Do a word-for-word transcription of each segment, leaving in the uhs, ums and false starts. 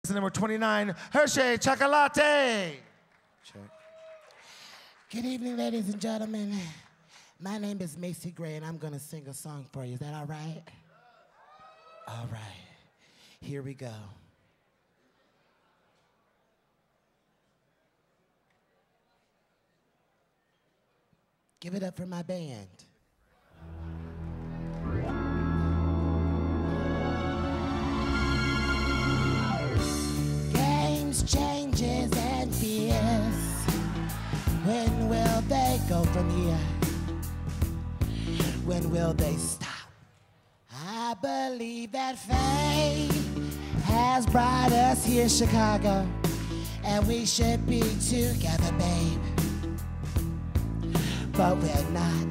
Number twenty-nine, Hershey Chocolate. Check. Good evening, ladies and gentlemen. My name is Macy Gray, and I'm gonna sing a song for you. Is that all right? All right. Here we go. Give it up for my band. Games, changes, and fears. When will they go from here? When will they stop? I believe that fate has brought us here, Chicago, and we should be together, babe. But we're not.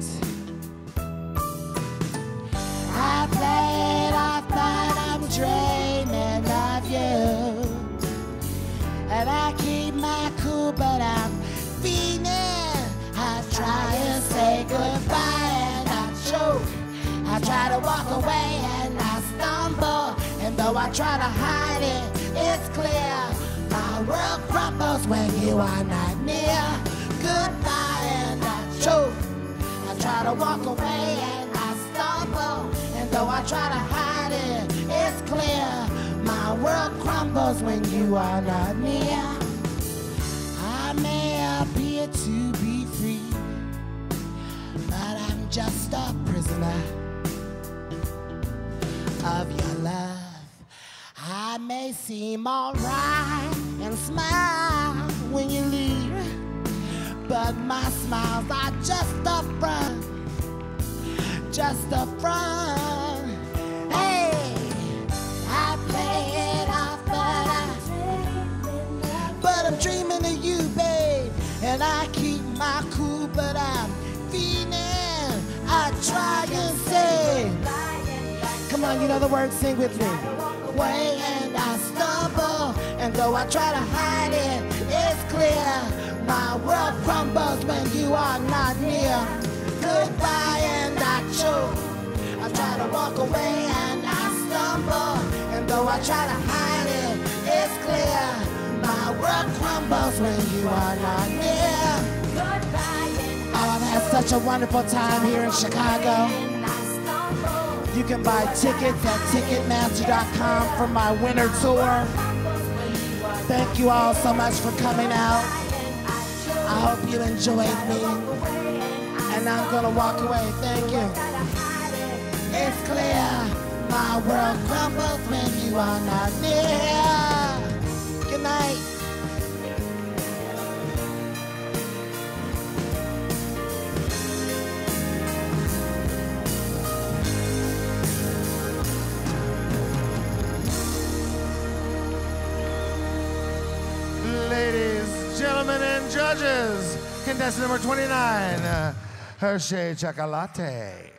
I played off, but I'm dreaming of you. And I keep my cool, but I'm feeling. I try and say goodbye and I choke. I try to walk away and I stumble. And though I try to hide it, it's clear. My world crumbles when you are not near. Goodbye and I choke. I try to walk away and I stumble. And though I try to hide it, it's clear. My world crumbles when you are not near. I may appear to be free, but I'm just a prisoner of your love. I may seem alright and smile when you leave, but my smiles are just a front, just a front. Hey, I play it off, but I, but I'm dreaming of you, babe. And I keep my cool, but I'm feeling. I try and say, come on, you know the words, sing with me. Way and I stumble, and though I try to hide it, it's clear. My world crumbles when you are not near. Goodbye and I choke. I try to walk away and I stumble. And though I try to hide it, it's clear. My world crumbles when you are not near. Goodbye and oh, I've had such a wonderful time here in Chicago. You can buy tickets at Ticketmaster dot com for my winter tour. Thank you all so much for coming out. I hope you enjoyed me. And I'm gonna walk away. Thank you. It's clear. My world crumbles when you are not near. Good night. Ladies, gentlemen, and judges, contestant number twenty-nine, uh, Hershey Chocolate.